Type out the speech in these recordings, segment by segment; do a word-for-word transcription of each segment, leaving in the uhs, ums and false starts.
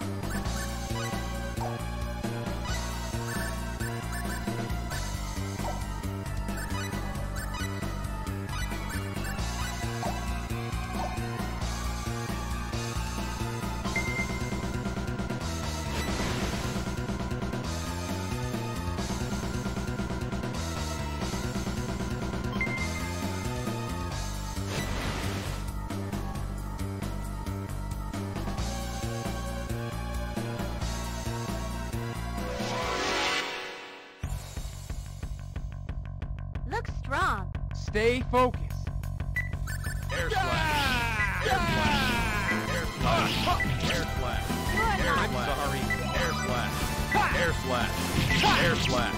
Looks strong. Stay focused. Air splash! Air splash! Air splash! Air You're splash! not. Sorry! Air splash! Air splash! Air splash!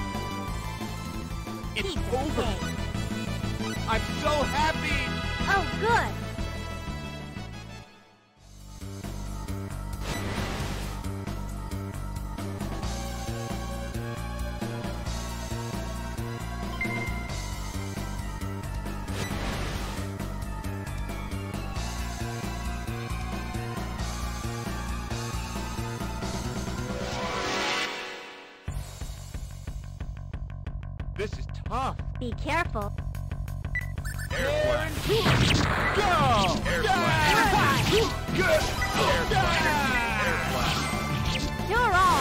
It's Keep over. staying. I'm so happy. Oh, good. This is tough. Be careful. Air splash! Go! Air You're splash! alive. Air splash! Air splash! You're all.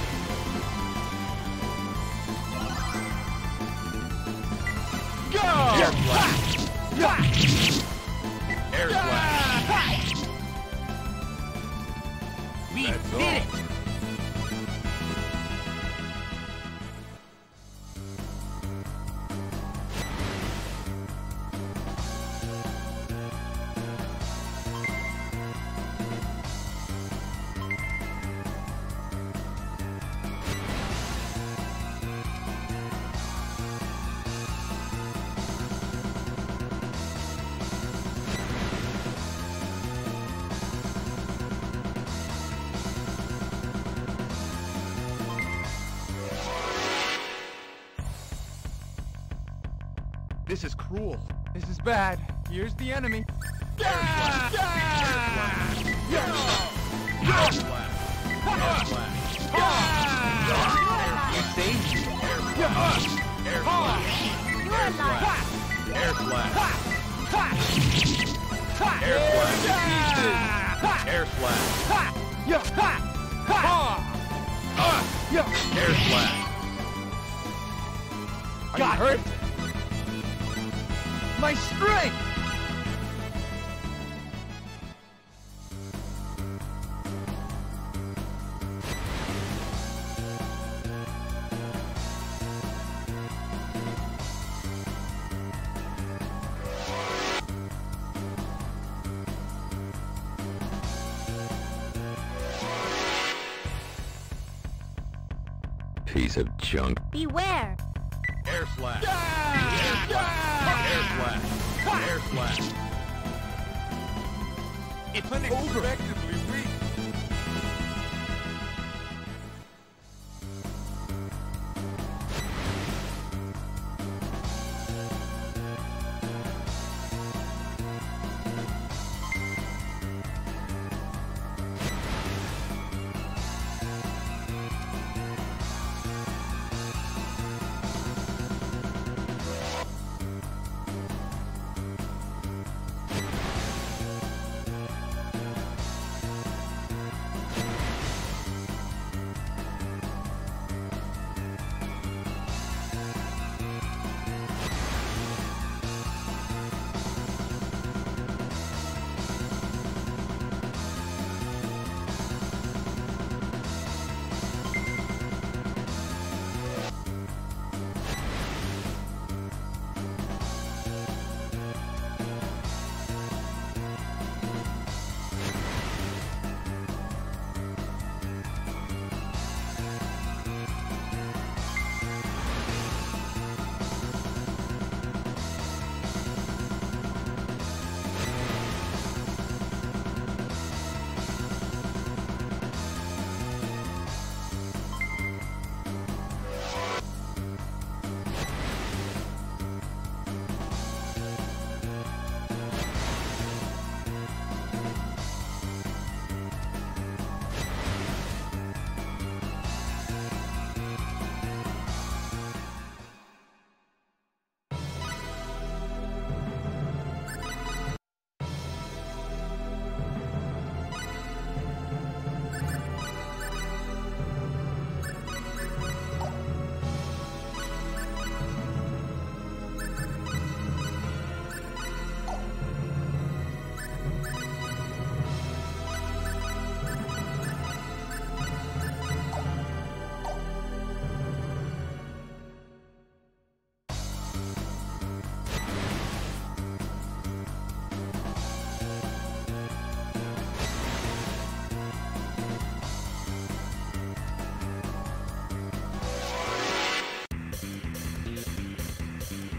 Go! Air splash! Air splash! We That's did all. it. This is cruel. This is bad. Here's the enemy. Air splash! Air splash! Air splash! Air splash! You saved me. Air splash! Air splash! You're Air alive. splash! Air splash! Air splash! Air splash! Yeah. Yeah. Air splash! Are you hurt? My strength! Piece of junk. Beware. Air slash! Air slash! Air slash! Air slash! It's unexpectedly weak.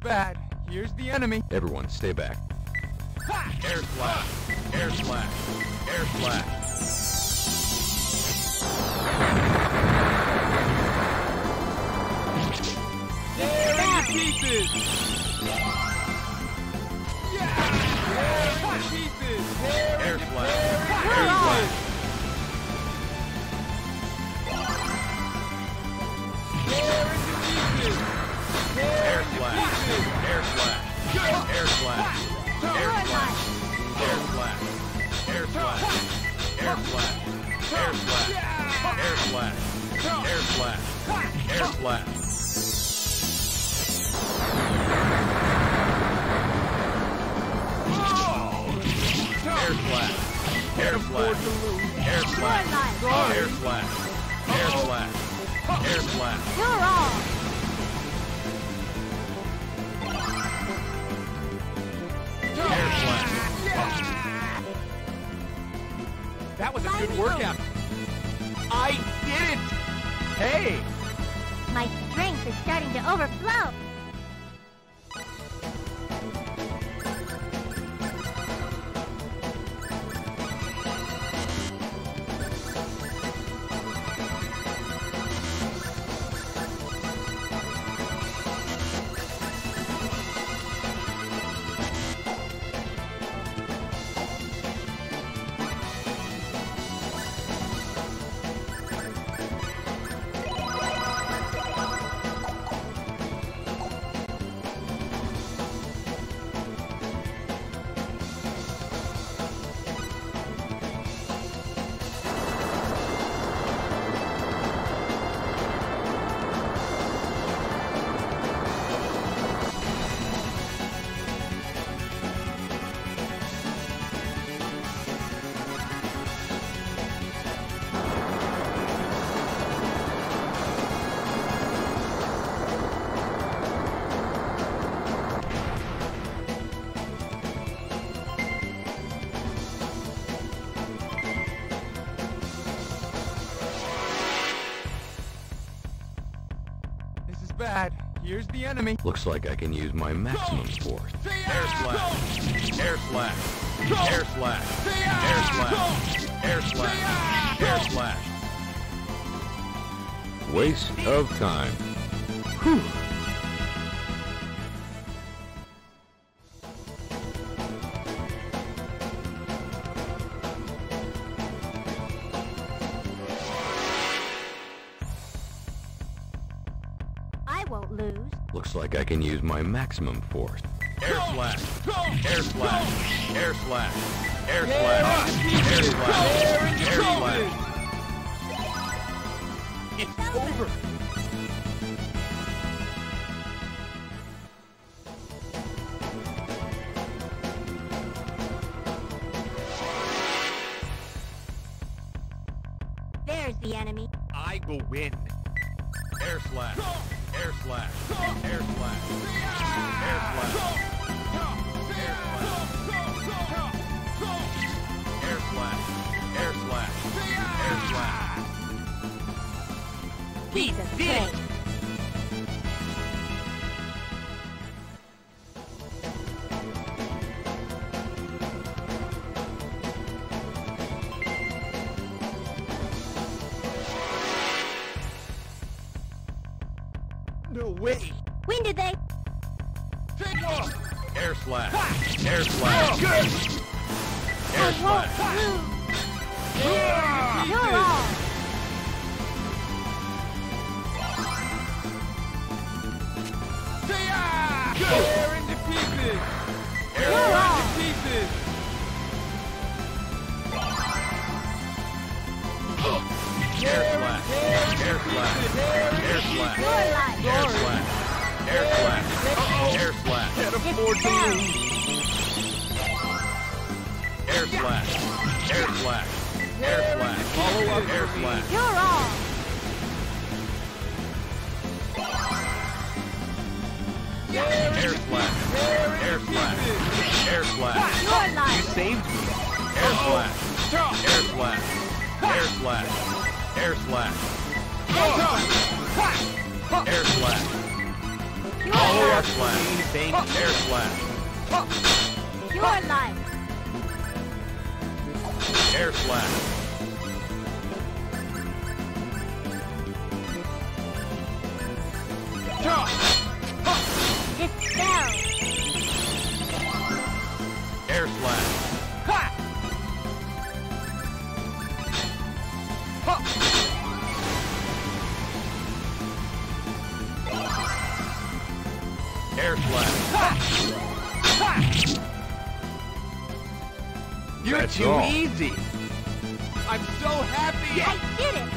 bad. Here's the enemy. Everyone, stay back. Air splash. Air splash. Air splash. Tear into pieces! Yeah! Tear into pieces! Tear Air into- splash. tear into Air pieces! splash. Tear into pieces! Tear Air into splash. pieces! Air splash. Air splash. Air splash. Air splash. Air splash. Air splash. Air splash. Air splash. Air splash. Air splash. Air splash. Air splash. Air splash. Air splash. Air splash. Air splash. You're all. Air splash. That was a good workout. I did it! Hey! My strength is starting to overflow. Bad. Here's the enemy. Looks like I can use my maximum force. Air splash. Air splash. Air splash. Air splash. Air splash. Air splash. Waste of time. Whew. I won't lose. Looks like I can use my maximum force. Air splash. Air splash. Air splash. Air splash. Air splash. Air splash. It's over. There's the enemy. I will win. Air splash. Air splash. Air splash. Air splash. Air splash. Air splash. Air splash. Air splash. Piece of cake. No way. When did they? Take off. Air splash. Air splash. Air I won't splash. lose. Yeah. You're all. Tear into pieces. Air Tear splash. into pieces. Air splash. Air splash. Air splash. Your life. Air splash. Air splash. Air splash. Can't It's afford to down. lose. Air splash. Air splash. Air splash. Follow up Air for me. splash. You're all. Air splash. Air splash. Air splash. Your You life. saved me. Air splash. Air splash. Air splash. Air splash. Air splash. You're Follow all. up Air slash. Anything. Air slash. Pure life. Air slash. Dispel. Air slash. Air slash. You're That's too all. easy. I'm so happy. I did it.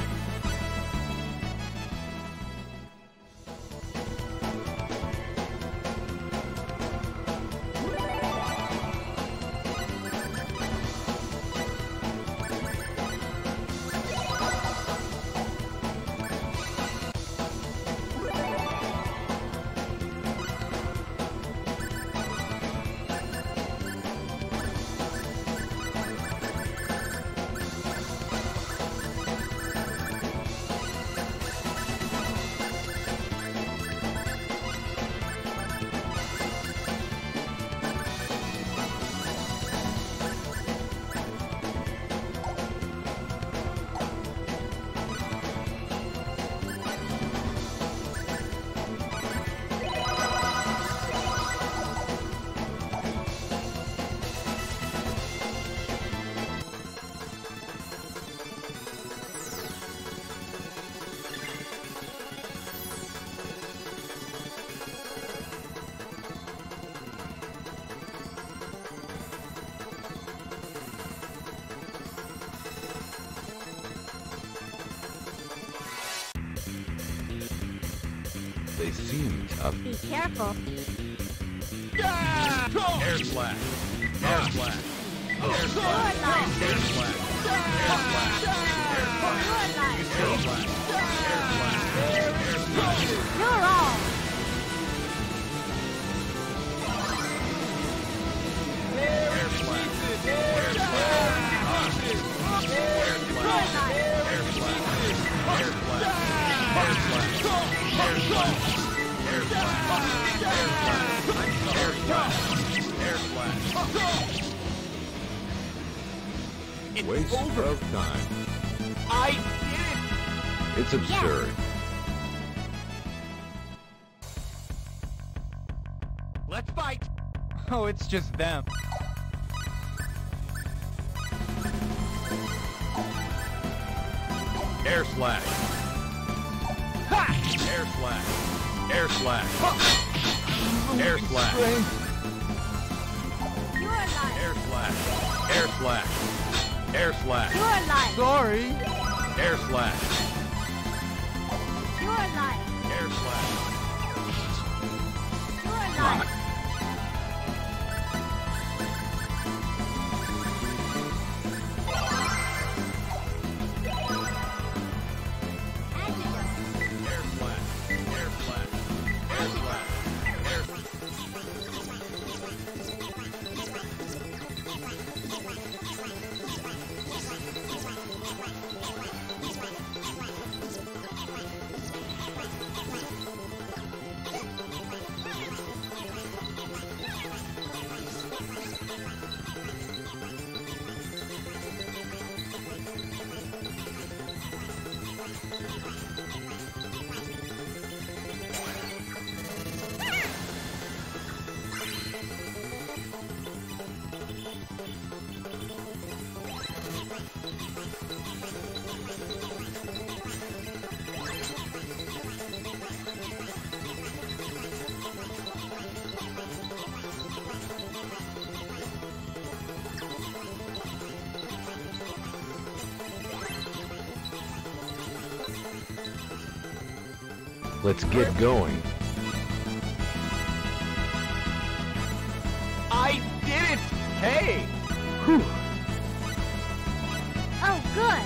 They seem tough. Be careful. Air slash. Air slash. Air Pure slash. life. Air slash. Air slash. Air slash. Pure life. Air slash. Air slash. Air slash. You're all. Air slash. Air slash. Air Pure slash. life. Air slash. Air slash. Air slash. Air slash. Air slash. Air slash. Air slash. Air slash. It's Waste over. of time. I did it. It's absurd. Let's fight. Oh, it's just them. Air slash. Ha! Air slash. Air slash. Air slash. Pure life. Air slash. Air slash. Air slash. Pure life. Sorry. Air slash. Pure life. Air slash. Pure life. Antidote. Air slash. Air slash. Air slash. Air Let's get going. I did it. Hey. Whew. Oh, good.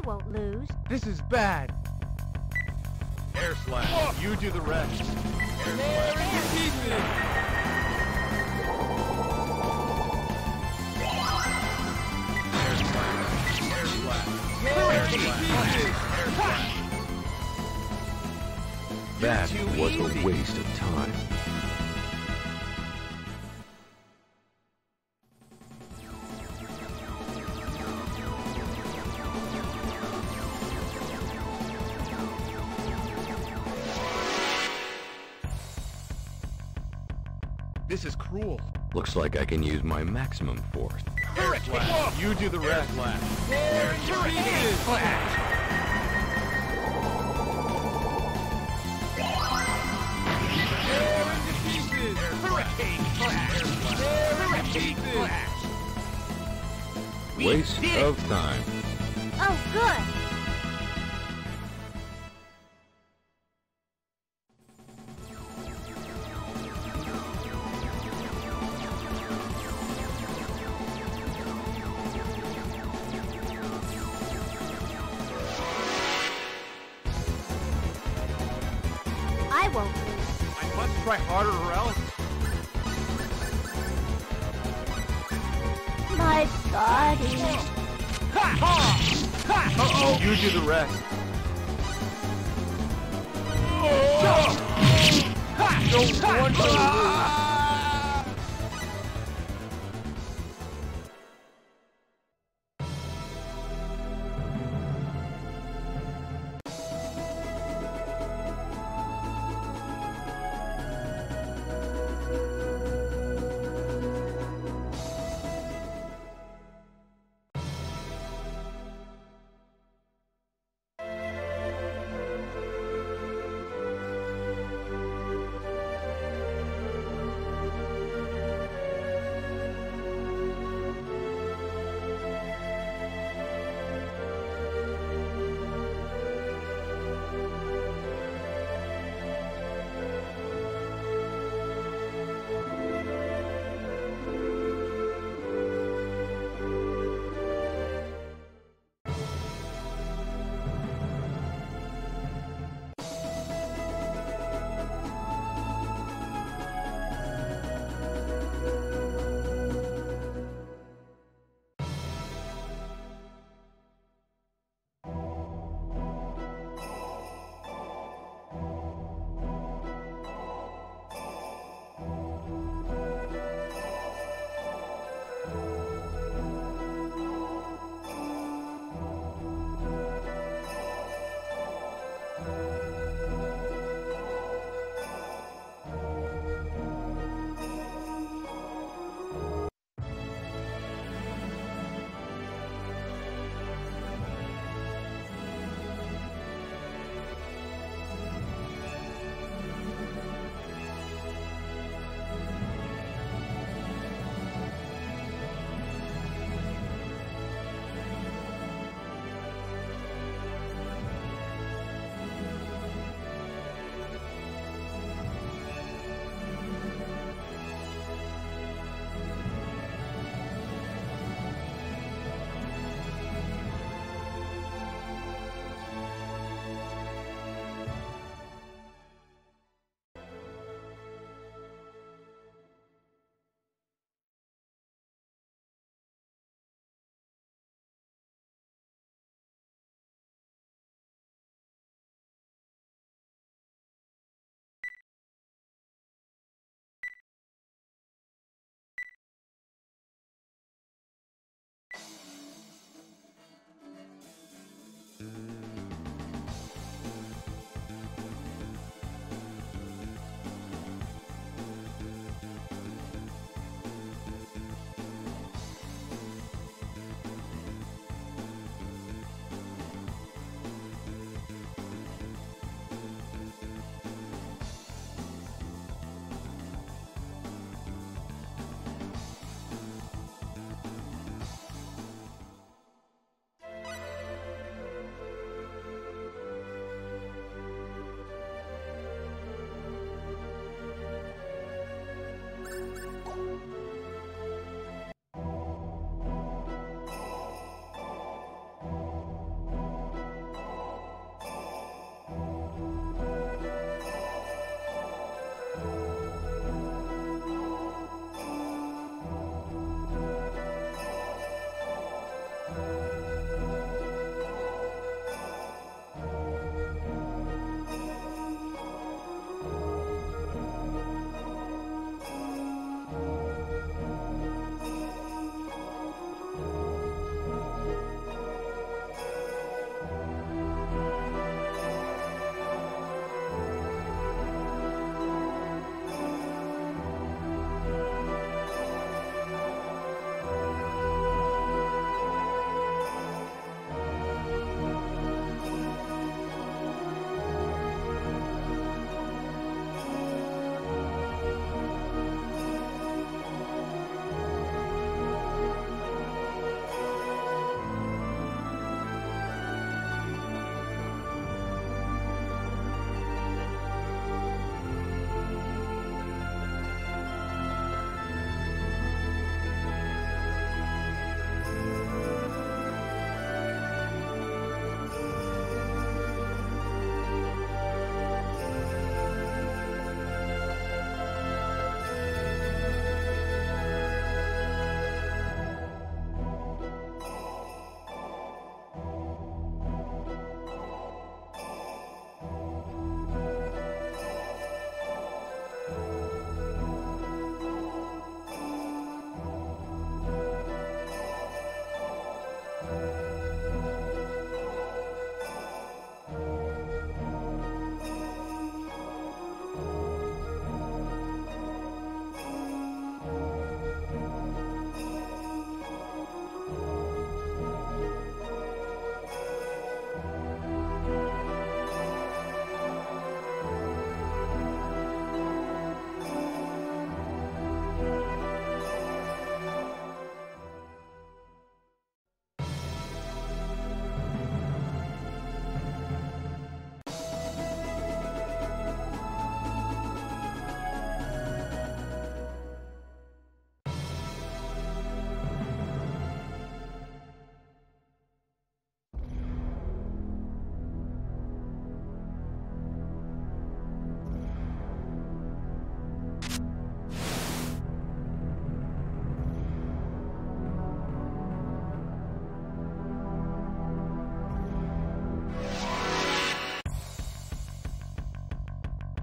won't lose. This is bad. Air slash. You do the rest. Air Tear slash. into pieces. Air slash. Air slash. Tear Air into slash. pieces. Air slash. That too was easy. a waste of time. This is cruel. Looks like I can use my maximum force. Air slash. You do the Air rest. slash. Tear into pieces. Tear into pieces. Hurricane flash. Tear into pieces. We Waste did it. of time. Oh, good. I won't lose. I must try harder or else. My body. Ha! Ha! Ha! Uh-oh! You do the rest. Ha! No wonder you lose.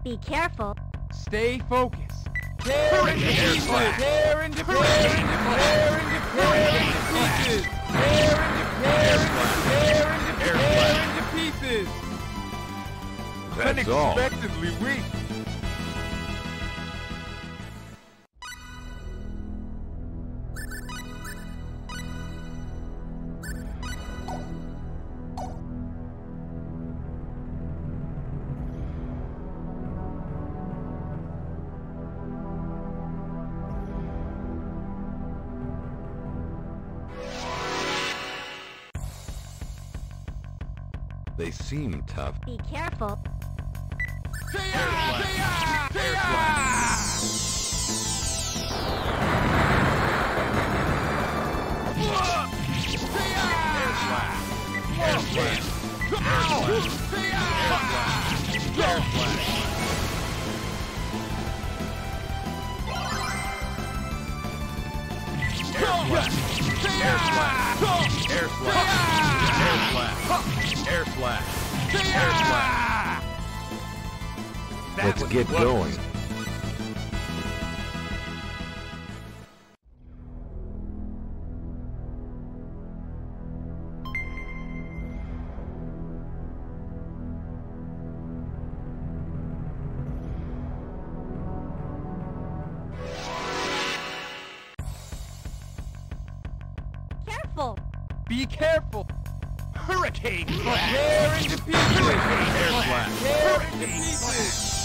Be careful. Stay focused. Tear into pieces! Tear into tear into tear into tear into pieces! Tear into tear into tear into tear into pieces! That's all. Unexpectedly weak. They seem tough. Be careful. Air splash! Air splash! Air splash! Let's get going. Careful. Be careful. Hurricane Tear splash! into pieces. Air splash! Tear into pieces.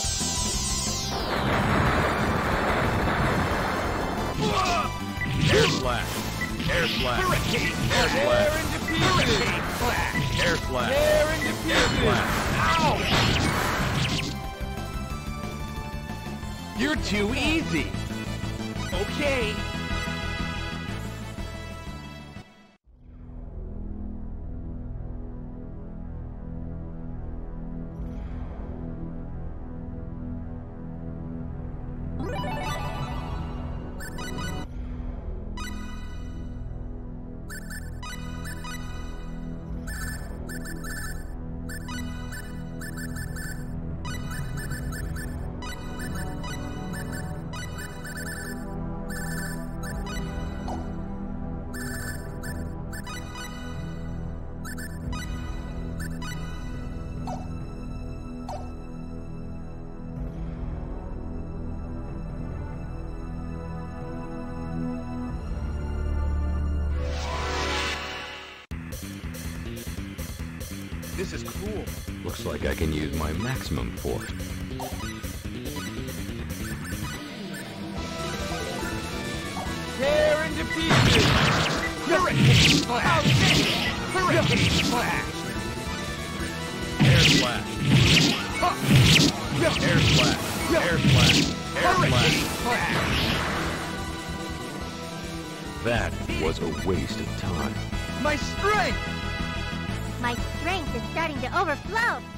Air splash! Air splash! Hurricane! Air Tear splash! into pieces. Hurricane splash! Air splash! Tear into Air pieces. splash! You're too easy. Okay. This is cool. Looks like I can use my maximum force. Tear into pieces. Hurricane splash! Hurricane splash! Air splash! Air splash! Air splash! Air splash! That was a waste of time. My strength. My strength is starting to overflow.